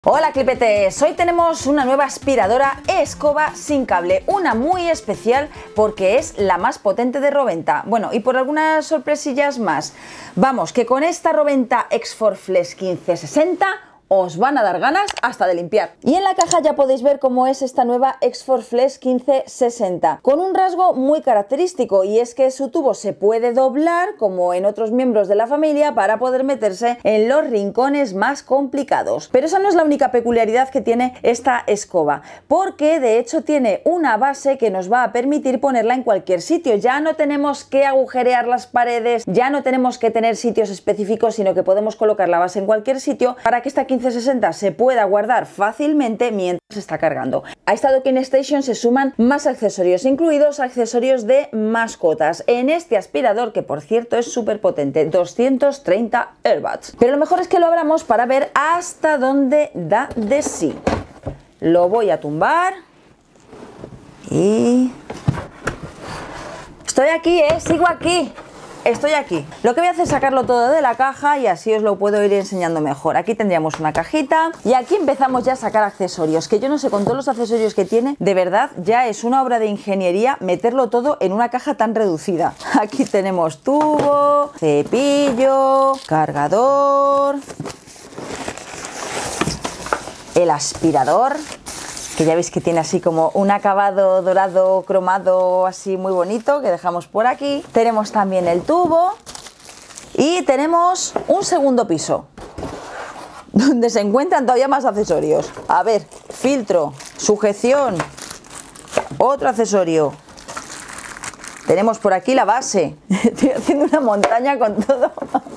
Hola clipetes, hoy tenemos una nueva aspiradora escoba sin cable, una muy especial porque es la más potente de Roventa. Bueno, y por algunas sorpresillas más. Vamos, que con esta Roventa X-Force Flex 1560 os van a dar ganas hasta de limpiar. Y en la caja ya podéis ver cómo es esta nueva X-Force Flex 1560, con un rasgo muy característico, y es que su tubo se puede doblar como en otros miembros de la familia para poder meterse en los rincones más complicados. Pero esa no es la única peculiaridad que tiene esta escoba, porque de hecho tiene una base que nos va a permitir ponerla en cualquier sitio. Ya no tenemos que agujerear las paredes, ya no tenemos que tener sitios específicos, sino que podemos colocar la base en cualquier sitio para que esta 1560 se pueda guardar fácilmente mientras se está cargando. A esta docking station se suman más accesorios, incluidos accesorios de mascotas, en este aspirador, que por cierto es súper potente, 230 airwatts. Pero lo mejor es que lo abramos para ver hasta dónde da de sí. Lo voy a tumbar y... estoy aquí, sigo aquí. Estoy aquí. Lo que voy a hacer es sacarlo todo de la caja y así os lo puedo ir enseñando mejor. Aquí tendríamos una cajita y aquí empezamos ya a sacar accesorios, que yo no sé, con todos los accesorios que tiene, de verdad ya es una obra de ingeniería meterlo todo en una caja tan reducida. Aquí tenemos tubo, cepillo, cargador, el aspirador, que ya veis que tiene así como un acabado dorado cromado así muy bonito, que dejamos por aquí. Tenemos también el tubo y tenemos un segundo piso donde se encuentran todavía más accesorios. A ver, filtro, sujeción, otro accesorio. Tenemos por aquí la base. Estoy haciendo una montaña con todo.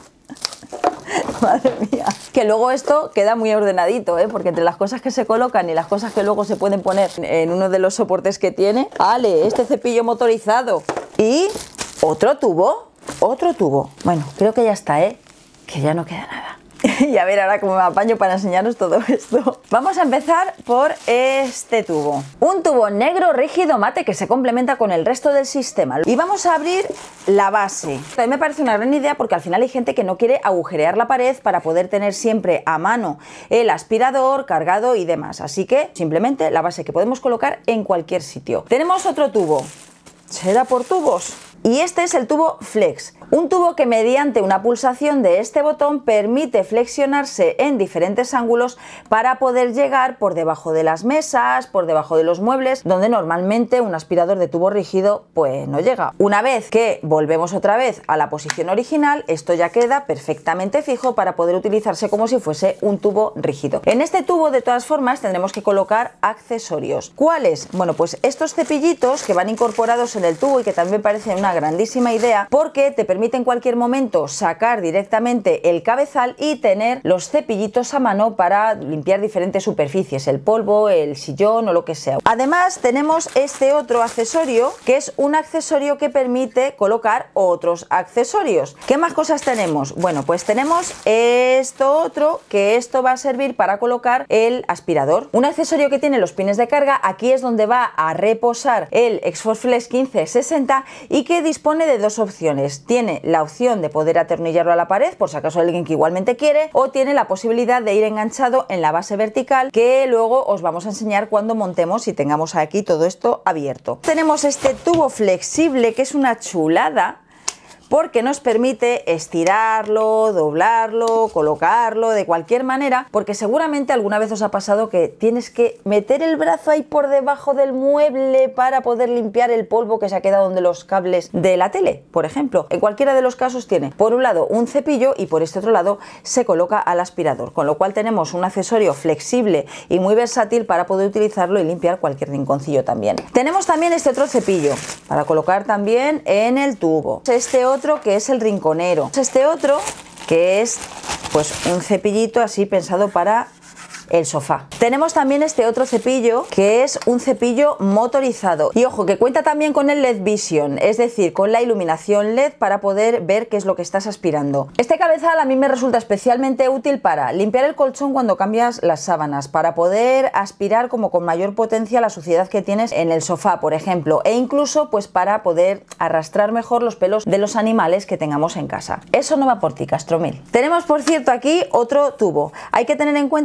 Madre mía. Que luego esto queda muy ordenadito, porque entre las cosas que se colocan y las cosas que luego se pueden poner en uno de los soportes que tiene. ¡Ale! Este cepillo motorizado. Y otro tubo. Otro tubo. Bueno, creo que ya está, que ya no queda nada. Y a ver ahora cómo me apaño para enseñaros todo esto. Vamos a empezar por este tubo. Un tubo negro rígido mate que se complementa con el resto del sistema. Y vamos a abrir la base. A mí me parece una gran idea porque al final hay gente que no quiere agujerear la pared para poder tener siempre a mano el aspirador cargado y demás. Así que simplemente la base que podemos colocar en cualquier sitio. Tenemos otro tubo. ¿Será por tubos? Y este es el tubo Flex, un tubo que mediante una pulsación de este botón permite flexionarse en diferentes ángulos para poder llegar por debajo de las mesas, por debajo de los muebles, donde normalmente un aspirador de tubo rígido pues no llega. Una vez que volvemos otra vez a la posición original, esto ya queda perfectamente fijo para poder utilizarse como si fuese un tubo rígido. En este tubo de todas formas tendremos que colocar accesorios. ¿Cuáles? Bueno, pues estos cepillitos que van incorporados en el tubo y que también me parecen una grandísima idea porque te permite en cualquier momento sacar directamente el cabezal y tener los cepillitos a mano para limpiar diferentes superficies, el polvo, el sillón o lo que sea. Además tenemos este otro accesorio que es un accesorio que permite colocar otros accesorios. ¿Qué más cosas tenemos? Bueno, pues tenemos esto otro, que esto va a servir para colocar el aspirador. Un accesorio que tiene los pines de carga, aquí es donde va a reposar el X-Force Flex 1560 y que dispone de dos opciones. Tiene la opción de poder atornillarlo a la pared por si acaso alguien que igualmente quiere, o tiene la posibilidad de ir enganchado en la base vertical, que luego os vamos a enseñar cuando montemos y tengamos aquí todo esto abierto. Tenemos este tubo flexible que es una chulada porque nos permite estirarlo, doblarlo, colocarlo de cualquier manera, porque seguramente alguna vez os ha pasado que tienes que meter el brazo ahí por debajo del mueble para poder limpiar el polvo que se ha quedado de los cables de la tele, por ejemplo. En cualquiera de los casos tiene por un lado un cepillo y por este otro lado se coloca al aspirador, con lo cual tenemos un accesorio flexible y muy versátil para poder utilizarlo y limpiar cualquier rinconcillo también. Tenemos también este otro cepillo para colocar también en el tubo. Este otro que es el rinconero. Este otro que es pues un cepillito así pensado para el sofá. Tenemos también este otro cepillo que es un cepillo motorizado y ojo que cuenta también con el LED Vision, es decir, con la iluminación LED para poder ver qué es lo que estás aspirando. Este cabezal a mí me resulta especialmente útil para limpiar el colchón cuando cambias las sábanas, para poder aspirar como con mayor potencia la suciedad que tienes en el sofá, por ejemplo, e incluso pues para poder arrastrar mejor los pelos de los animales que tengamos en casa. Eso no va por ti, Castromil. Tenemos por cierto aquí otro tubo. Hay que tener en cuenta que vamos a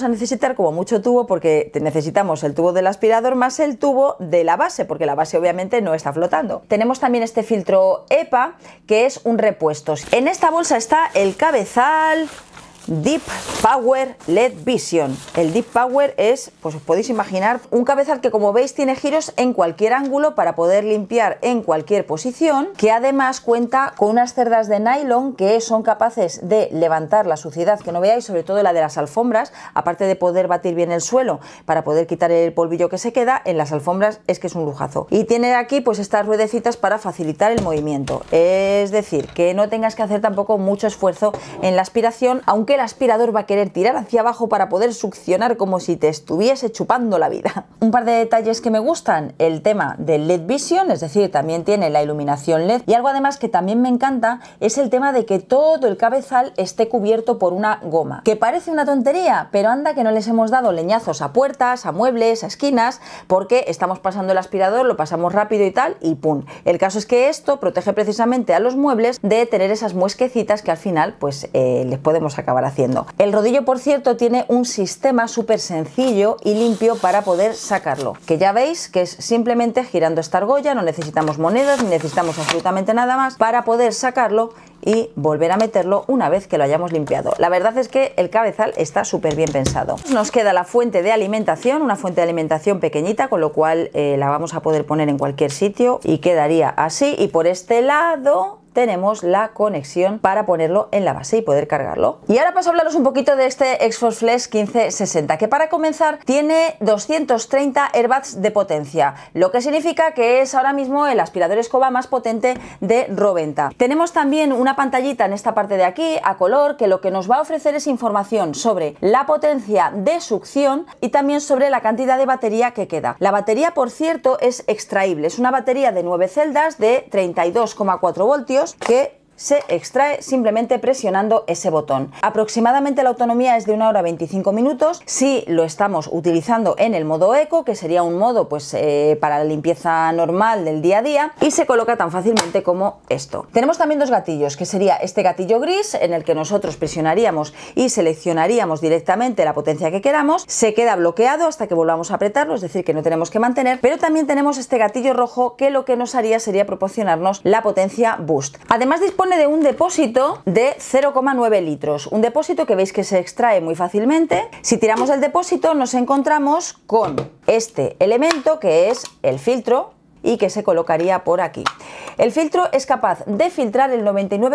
a necesitar como mucho tubo, porque necesitamos el tubo del aspirador más el tubo de la base, porque la base obviamente no está flotando. Tenemos también este filtro EPA, que es un repuesto. En esta bolsa está el cabezal Deep Power LED Vision. El Deep Power es, pues os podéis imaginar, un cabezal que, como veis, tiene giros en cualquier ángulo para poder limpiar en cualquier posición, que además cuenta con unas cerdas de nylon que son capaces de levantar la suciedad que no veáis, sobre todo la de las alfombras, aparte de poder batir bien el suelo para poder quitar el polvillo que se queda en las alfombras. Es que es un lujazo. Y tiene aquí pues estas ruedecitas para facilitar el movimiento, es decir, que no tengas que hacer tampoco mucho esfuerzo en la aspiración, aunque el aspirador va a querer tirar hacia abajo para poder succionar como si te estuviese chupando la vida. Un par de detalles que me gustan: el tema del LED Vision, es decir, también tiene la iluminación LED, y algo además que también me encanta es el tema de que todo el cabezal esté cubierto por una goma, que parece una tontería, pero anda que no les hemos dado leñazos a puertas, a muebles, a esquinas, porque estamos pasando el aspirador, lo pasamos rápido y tal, y pum. El caso es que esto protege precisamente a los muebles de tener esas muesquecitas que al final pues les podemos acabar haciendo. El rodillo, por cierto, tiene un sistema súper sencillo y limpio para poder sacarlo, que ya veis que es simplemente girando esta argolla. No necesitamos monedas ni necesitamos absolutamente nada más para poder sacarlo y volver a meterlo una vez que lo hayamos limpiado. La verdad es que el cabezal está súper bien pensado. Nos queda la fuente de alimentación, una fuente de alimentación pequeñita, con lo cual la vamos a poder poner en cualquier sitio y quedaría así. Y por este lado tenemos la conexión para ponerlo en la base y poder cargarlo. Y ahora paso a hablaros un poquito de este X-Force Flex 1560, que para comenzar tiene 230 airbags de potencia, lo que significa que es ahora mismo el aspirador escoba más potente de Roventa. Tenemos también una pantallita en esta parte de aquí a color, que lo que nos va a ofrecer es información sobre la potencia de succión y también sobre la cantidad de batería que queda. La batería, por cierto, es extraíble, es una batería de 9 celdas de 32,4 voltios que se extrae simplemente presionando ese botón. Aproximadamente la autonomía es de 1 hora 25 minutos si lo estamos utilizando en el modo eco, que sería un modo pues para la limpieza normal del día a día, y se coloca tan fácilmente como esto. Tenemos también dos gatillos, que sería este gatillo gris en el que nosotros presionaríamos y seleccionaríamos directamente la potencia que queramos. Se queda bloqueado hasta que volvamos a apretarlo, es decir, que no tenemos que mantener, pero también tenemos este gatillo rojo que lo que nos haría sería proporcionarnos la potencia boost. Además dispone de un depósito de 0,9 litros, un depósito que veis que se extrae muy fácilmente. Si tiramos el depósito nos encontramos con este elemento que es el filtro y que se colocaría por aquí. El filtro es capaz de filtrar el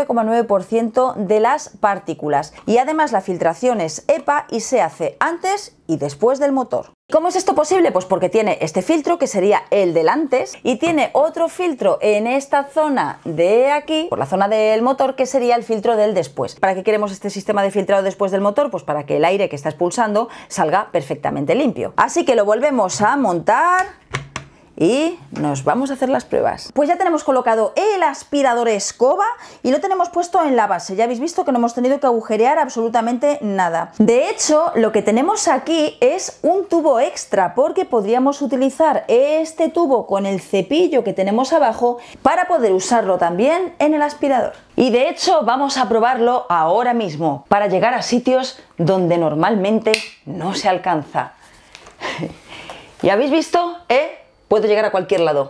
99,9% de las partículas y además la filtración es EPA y se hace antes y después del motor. ¿Cómo es esto posible? Pues porque tiene este filtro, que sería el del antes, y tiene otro filtro en esta zona de aquí, por la zona del motor, que sería el filtro del después. ¿Para qué queremos este sistema de filtrado después del motor? Pues para que el aire que está expulsando salga perfectamente limpio. Así que lo volvemos a montar y nos vamos a hacer las pruebas. Pues ya tenemos colocado el aspirador escoba y lo tenemos puesto en la base. Ya habéis visto que no hemos tenido que agujerear absolutamente nada. De hecho, lo que tenemos aquí es un tubo extra, porque podríamos utilizar este tubo con el cepillo que tenemos abajo para poder usarlo también en el aspirador. Y de hecho vamos a probarlo ahora mismo para llegar a sitios donde normalmente no se alcanza. ¿Ya habéis visto? Puedo llegar a cualquier lado.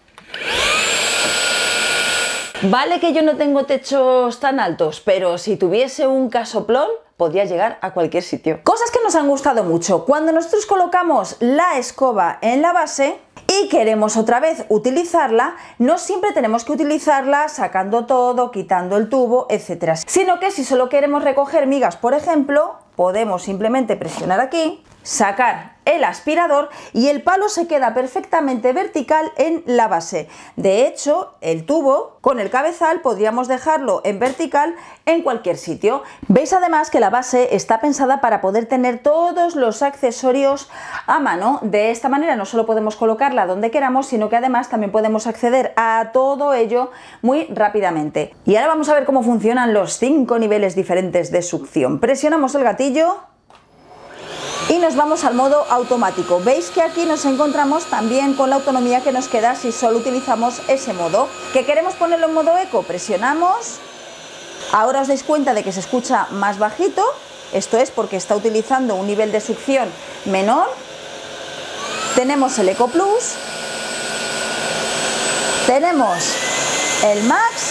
Vale que yo no tengo techos tan altos, pero si tuviese un casoplón podría llegar a cualquier sitio. Cosas que nos han gustado mucho. Cuando nosotros colocamos la escoba en la base y queremos otra vez utilizarla, no siempre tenemos que utilizarla sacando todo, quitando el tubo, etcétera, sino que si solo queremos recoger migas, por ejemplo, podemos simplemente presionar aquí, sacar el aspirador y el palo se queda perfectamente vertical en la base. De hecho, el tubo con el cabezal podríamos dejarlo en vertical en cualquier sitio. Veis además que la base está pensada para poder tener todos los accesorios a mano. De esta manera no solo podemos colocarla donde queramos, sino que además también podemos acceder a todo ello muy rápidamente. Y ahora vamos a ver cómo funcionan los 5 niveles diferentes de succión. Presionamos el gatillo y nos vamos al modo automático. Veis que aquí nos encontramos también con la autonomía que nos queda si solo utilizamos ese modo. ¿Que queremos ponerlo en modo eco? Presionamos. Ahora os dais cuenta de que se escucha más bajito esto es porque está utilizando un nivel de succión menor. Tenemos el Eco Plus, tenemos el Max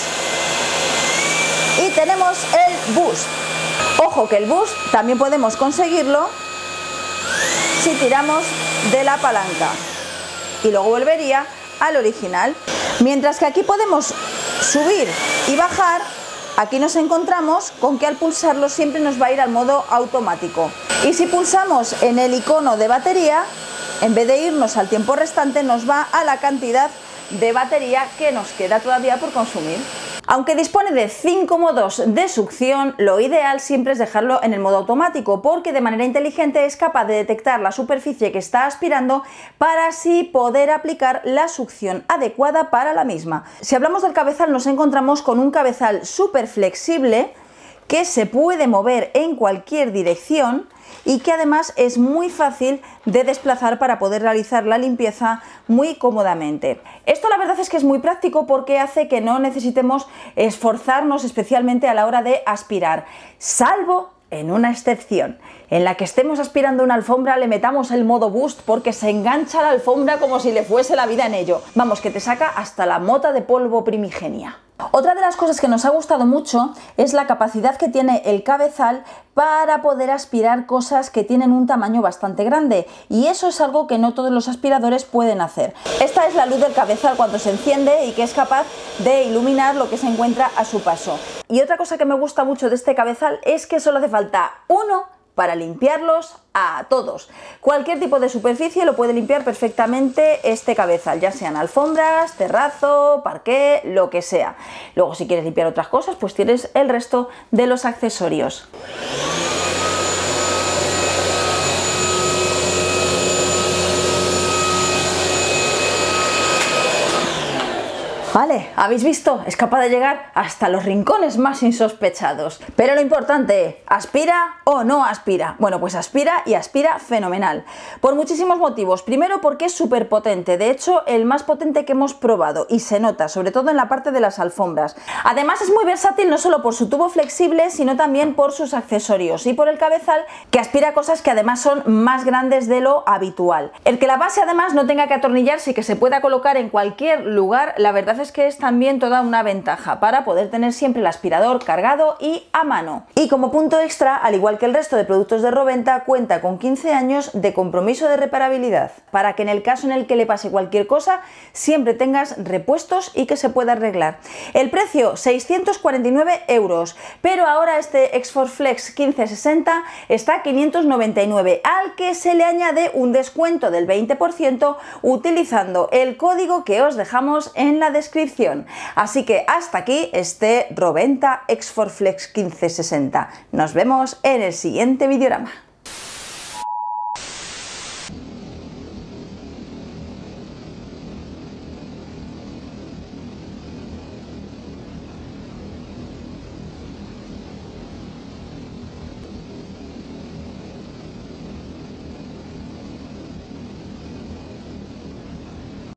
y tenemos el Boost. Ojo que el Boost también podemos conseguirlo si tiramos de la palanca y luego volvería al original. Mientras que aquí podemos subir y bajar, aquí nos encontramos con que al pulsarlo siempre nos va a ir al modo automático. Y si pulsamos en el icono de batería, en vez de irnos al tiempo restante, nos va a la cantidad de batería que nos queda todavía por consumir. Aunque dispone de 5 modos de succión, lo ideal siempre es dejarlo en el modo automático, porque de manera inteligente es capaz de detectar la superficie que está aspirando para así poder aplicar la succión adecuada para la misma. Si hablamos del cabezal, nos encontramos con un cabezal súper flexible que se puede mover en cualquier dirección y que además es muy fácil de desplazar para poder realizar la limpieza muy cómodamente. Esto la verdad es que es muy práctico porque hace que no necesitemos esforzarnos especialmente a la hora de aspirar, salvo en una excepción, en la que estemos aspirando una alfombra, le metamos el modo Boost porque se engancha la alfombra como si le fuese la vida en ello. Vamos, que te saca hasta la mota de polvo primigenia. Otra de las cosas que nos ha gustado mucho es la capacidad que tiene el cabezal para poder aspirar cosas que tienen un tamaño bastante grande, y eso es algo que no todos los aspiradores pueden hacer. Esta es la luz del cabezal cuando se enciende y que es capaz de iluminar lo que se encuentra a su paso. Y otra cosa que me gusta mucho de este cabezal es que solo hace falta uno para limpiarlos a todos. Cualquier tipo de superficie lo puede limpiar perfectamente este cabezal, ya sean alfombras, terrazo, parqué, lo que sea. Luego, si quieres limpiar otras cosas, pues tienes el resto de los accesorios. Vale, ¿habéis visto? Es capaz de llegar hasta los rincones más insospechados. Pero lo importante, ¿aspira o no aspira? Bueno, pues aspira y aspira fenomenal. Por muchísimos motivos. Primero porque es súper potente, de hecho el más potente que hemos probado, y se nota, sobre todo en la parte de las alfombras. Además es muy versátil no solo por su tubo flexible, sino también por sus accesorios y por el cabezal, que aspira cosas que además son más grandes de lo habitual. El que la base además no tenga que atornillarse y que se pueda colocar en cualquier lugar, la verdad es que es también toda una ventaja para poder tener siempre el aspirador cargado y a mano. Y como punto extra, al igual que el resto de productos de Roventa, cuenta con 15 años de compromiso de reparabilidad, para que en el caso en el que le pase cualquier cosa, siempre tengas repuestos y que se pueda arreglar. El precio, 649 €, pero ahora este Exford Flex 1560 está a 599, al que se le añade un descuento del 20% utilizando el código que os dejamos en la descripción. Así que hasta aquí este Roventa Exford Flex 1560. Nos vemos en el siguiente videorama.